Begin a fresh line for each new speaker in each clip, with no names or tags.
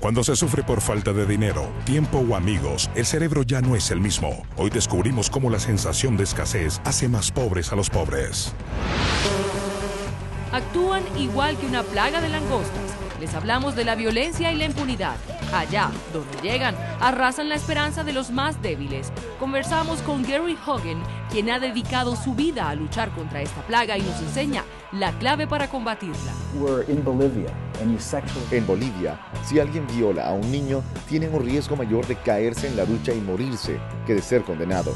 Cuando se sufre por falta de dinero, tiempo o amigos, el cerebro ya no es el mismo. Hoy descubrimos cómo la sensación de escasez hace más pobres a los pobres.
Actúan igual que una plaga de langostas. Les hablamos de la violencia y la impunidad. Allá, donde llegan, arrasan la esperanza de los más débiles. Conversamos con Gary Hogan, quien ha dedicado su vida a luchar contra esta plaga y nos enseña la clave para combatirla.
En Bolivia, si alguien viola a un niño, tiene un riesgo mayor de caerse en la ducha y morirse que de ser condenado.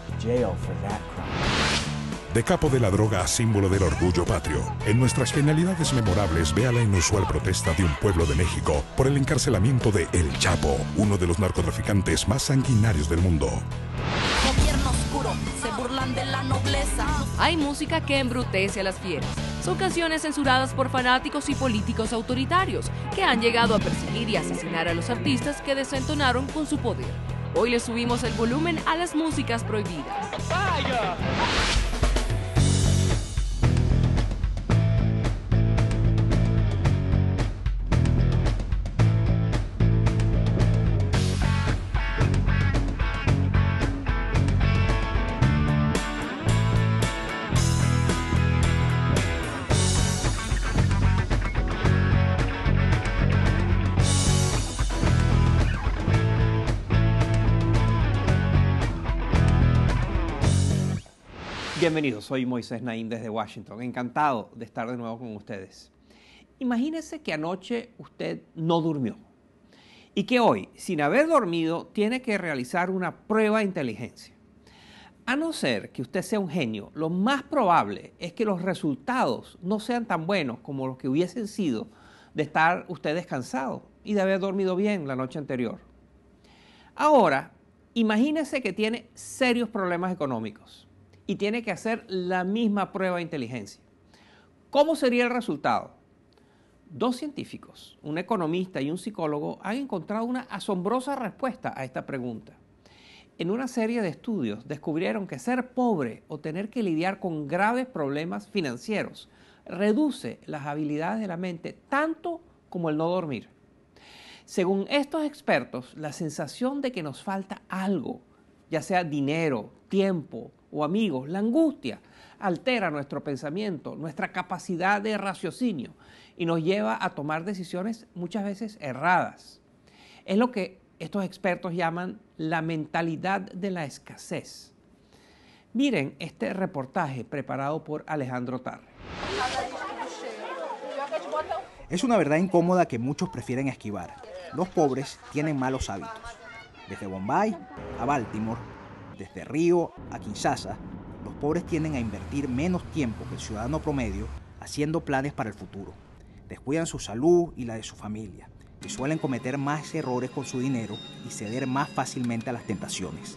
De capo de la droga a símbolo del orgullo patrio. En nuestras genialidades memorables, vea la inusual protesta de un pueblo de México por el encarcelamiento de El Chapo, uno de los narcotraficantes más sanguinarios del mundo.
Gobierno oscuro, se burlan de la nobleza.
Hay música que embrutece a las fieras. Son canciones censuradas por fanáticos y políticos autoritarios que han llegado a perseguir y asesinar a los artistas que desentonaron con su poder. Hoy le subimos el volumen a las músicas prohibidas. ¡Vaya!
Bienvenidos, soy Moisés Naim desde Washington. Encantado de estar de nuevo con ustedes. Imagínese que anoche usted no durmió y que hoy, sin haber dormido, tiene que realizar una prueba de inteligencia. A no ser que usted sea un genio, lo más probable es que los resultados no sean tan buenos como los que hubiesen sido de estar usted descansado y de haber dormido bien la noche anterior. Ahora, imagínese que tiene serios problemas económicos y tiene que hacer la misma prueba de inteligencia. ¿Cómo sería el resultado? Dos científicos, un economista y un psicólogo, han encontrado una asombrosa respuesta a esta pregunta. En una serie de estudios descubrieron que ser pobre o tener que lidiar con graves problemas financieros reduce las habilidades de la mente tanto como el no dormir. Según estos expertos, la sensación de que nos falta algo, ya sea dinero, tiempo o amigos, la angustia, altera nuestro pensamiento, nuestra capacidad de raciocinio y nos lleva a tomar decisiones muchas veces erradas. Es lo que estos expertos llaman la mentalidad de la escasez. Miren este reportaje preparado por Alejandro Tarre.
Es una verdad incómoda que muchos prefieren esquivar. Los pobres tienen malos hábitos. Desde Bombay a Baltimore, desde Río a Kinshasa, los pobres tienden a invertir menos tiempo que el ciudadano promedio haciendo planes para el futuro. Descuidan su salud y la de su familia y suelen cometer más errores con su dinero y ceder más fácilmente a las tentaciones.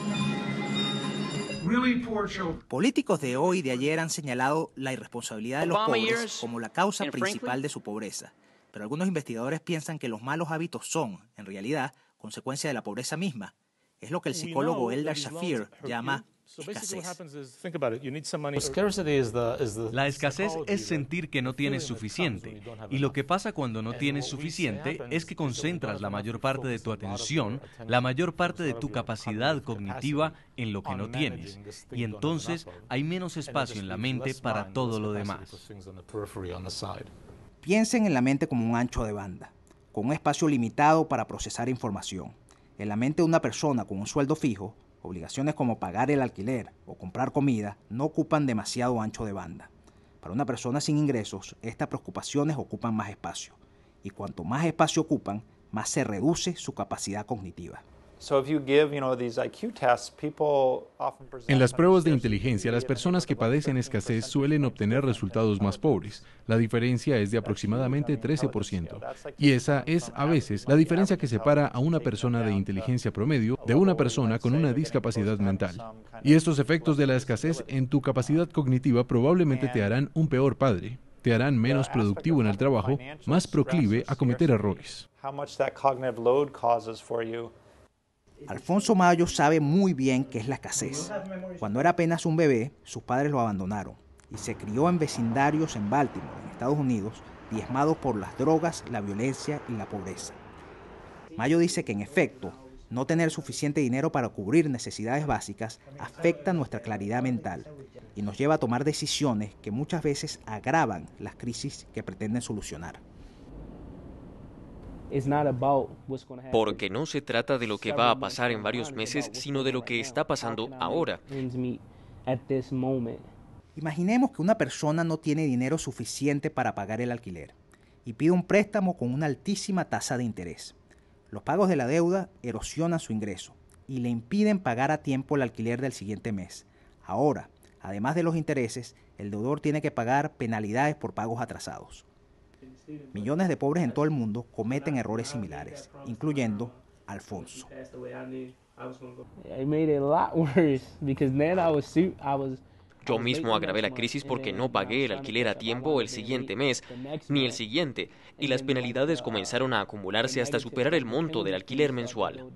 Políticos de hoy y de ayer han señalado la irresponsabilidad de los pobres como la causa principal de su pobreza, pero algunos investigadores piensan que los malos hábitos son, en realidad, consecuencia de la pobreza misma. Es lo que el psicólogo Eldar Shafir llama escasez.
La escasez es sentir que no tienes suficiente, y lo que pasa cuando no tienes suficiente es que concentras la mayor parte de tu atención, la mayor parte de tu capacidad cognitiva en lo que no tienes, y entonces hay menos espacio en la mente para todo lo demás.
Piensen en la mente como un ancho de banda, con un espacio limitado para procesar información. En la mente de una persona con un sueldo fijo, obligaciones como pagar el alquiler o comprar comida no ocupan demasiado ancho de banda. Para una persona sin ingresos, estas preocupaciones ocupan más espacio. Y cuanto más espacio ocupan, más se reduce su capacidad cognitiva.
En las pruebas de inteligencia, las personas que padecen escasez suelen obtener resultados más pobres. La diferencia es de aproximadamente 13%. Y esa es, a veces, la diferencia que separa a una persona de inteligencia promedio de una persona con una discapacidad mental. Y estos efectos de la escasez en tu capacidad cognitiva probablemente te harán un peor padre. Te harán menos productivo en el trabajo, más proclive a cometer errores.
Alfonso Mayo sabe muy bien qué es la escasez. Cuando era apenas un bebé, sus padres lo abandonaron y se crió en vecindarios en Baltimore, en Estados Unidos, diezmados por las drogas, la violencia y la pobreza. Mayo dice que en efecto, no tener suficiente dinero para cubrir necesidades básicas afecta nuestra claridad mental y nos lleva a tomar decisiones que muchas veces agravan las crisis que pretenden solucionar.
Porque no se trata de lo que va a pasar en varios meses, sino de lo que está pasando ahora.
Imaginemos que una persona no tiene dinero suficiente para pagar el alquiler y pide un préstamo con una altísima tasa de interés. Los pagos de la deuda erosionan su ingreso y le impiden pagar a tiempo el alquiler del siguiente mes. Ahora, además de los intereses, el deudor tiene que pagar penalidades por pagos atrasados. Millones de pobres en todo el mundo cometen errores similares, incluyendo Alfonso.
Yo mismo agravé la crisis porque no pagué el alquiler a tiempo el siguiente mes, ni el siguiente, y las penalidades comenzaron a acumularse hasta superar el monto del alquiler mensual.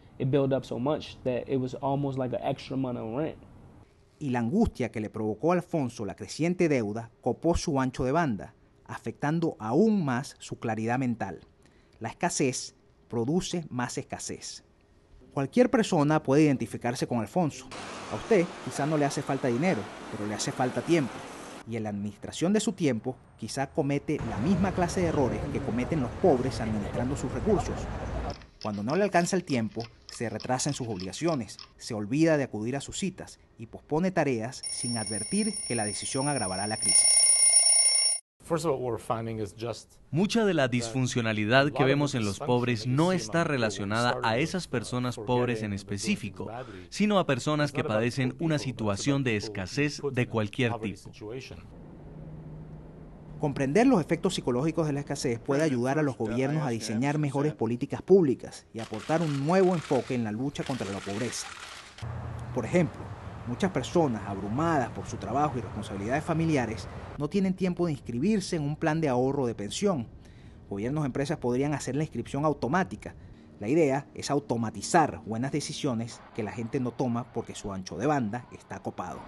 Y la angustia que le provocó a Alfonso la creciente deuda copó su ancho de banda, afectando aún más su claridad mental. La escasez produce más escasez. Cualquier persona puede identificarse con Alfonso. A usted quizá no le hace falta dinero, pero le hace falta tiempo. Y en la administración de su tiempo, quizá comete la misma clase de errores que cometen los pobres administrando sus recursos. Cuando no le alcanza el tiempo, se retrasa en sus obligaciones, se olvida de acudir a sus citas y pospone tareas sin advertir que la decisión agravará la crisis.
Mucha de la disfuncionalidad que vemos en los pobres no está relacionada a esas personas pobres en específico, sino a personas que padecen una situación de escasez de cualquier tipo.
Comprender los efectos psicológicos de la escasez puede ayudar a los gobiernos a diseñar mejores políticas públicas y aportar un nuevo enfoque en la lucha contra la pobreza. Por ejemplo, muchas personas abrumadas por su trabajo y responsabilidades familiares no tienen tiempo de inscribirse en un plan de ahorro de pensión. Gobiernos y empresas podrían hacer la inscripción automática. La idea es automatizar buenas decisiones que la gente no toma porque su ancho de banda está copado.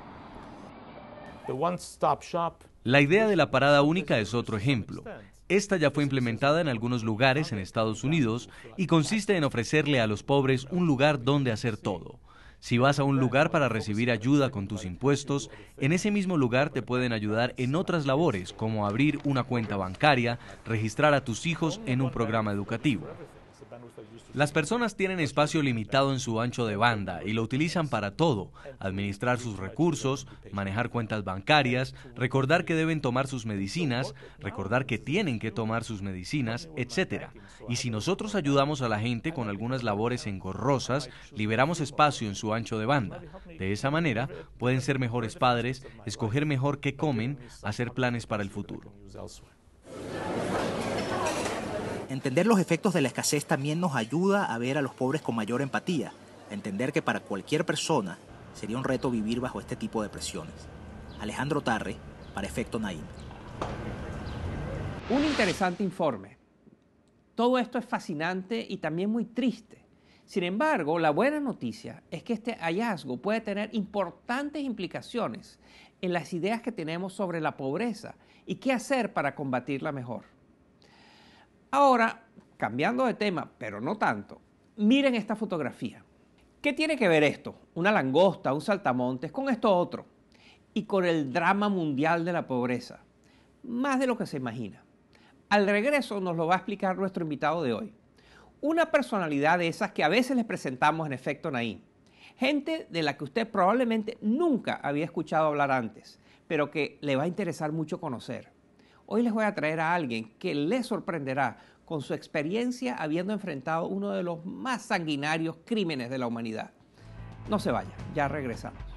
La idea de la parada única es otro ejemplo. Esta ya fue implementada en algunos lugares en Estados Unidos y consiste en ofrecerle a los pobres un lugar donde hacer todo. Si vas a un lugar para recibir ayuda con tus impuestos, en ese mismo lugar te pueden ayudar en otras labores, como abrir una cuenta bancaria, registrar a tus hijos en un programa educativo. Las personas tienen espacio limitado en su ancho de banda y lo utilizan para todo: administrar sus recursos, manejar cuentas bancarias, recordar que deben tomar sus medicinas, recordar que tienen que tomar sus medicinas, etc. Y si nosotros ayudamos a la gente con algunas labores engorrosas, liberamos espacio en su ancho de banda. De esa manera, pueden ser mejores padres, escoger mejor qué comen, hacer planes para el futuro.
Entender los efectos de la escasez también nos ayuda a ver a los pobres con mayor empatía, a entender que para cualquier persona sería un reto vivir bajo este tipo de presiones. Alejandro Tarre, para Efecto Naim.
Un interesante informe. Todo esto es fascinante y también muy triste. Sin embargo, la buena noticia es que este hallazgo puede tener importantes implicaciones en las ideas que tenemos sobre la pobreza y qué hacer para combatirla mejor. Ahora, cambiando de tema, pero no tanto, miren esta fotografía. ¿Qué tiene que ver esto? Una langosta, un saltamontes, con esto otro. Y con el drama mundial de la pobreza. Más de lo que se imagina. Al regreso nos lo va a explicar nuestro invitado de hoy. Una personalidad de esas que a veces les presentamos en Efecto Naim. Gente de la que usted probablemente nunca había escuchado hablar antes, pero que le va a interesar mucho conocer. Hoy les voy a traer a alguien que les sorprenderá con su experiencia habiendo enfrentado uno de los más sanguinarios crímenes de la humanidad. No se vaya, ya regresamos.